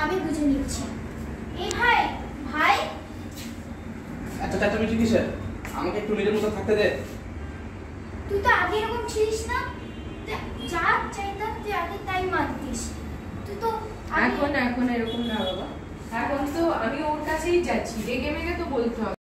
আমি বুঝে নিচ্ছি। এই ভাই ভাই আচ্ছা চাচা মিটি কিসের? আমাকে একটু নিজের মতো থাকতে দে। তুই তো আগে এরকম ছিলিস না, যা চাইতাম তুই আগে তাই মানতিস। তুই তো এখন এরকম না বাবা, এখন তো আমি ওর কাছেই যাচ্ছি, রেগে মেগে তো বলতে হবে।